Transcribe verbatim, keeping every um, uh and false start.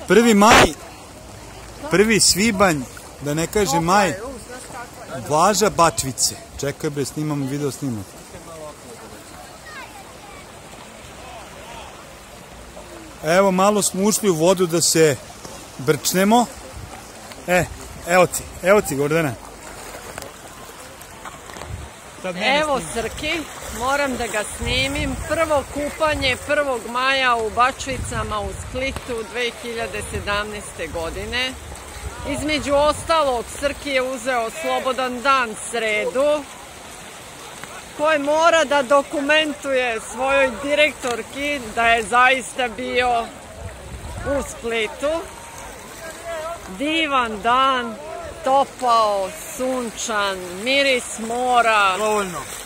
Prvi maj, prvi svibanj, da ne kaže maj, Blaža Bačvice. Čekaj bre, snimam video snimak. Evo, malo smo ušli u vodu da se brčnemo. E, evo ti, evo ti Gordana. Evo Srki, moram da ga snimim. Prvo kupanje prvog maja u Bačvicama u Splitu dve hiljade sedamnaeste. godine. Između ostalog, Srki je uzeo slobodan dan sredu, koji mora da dokumentuje svojoj direktorki da je zaista bio u Splitu. Divan dan, topao, sunčan, miris mora. Dovoljno.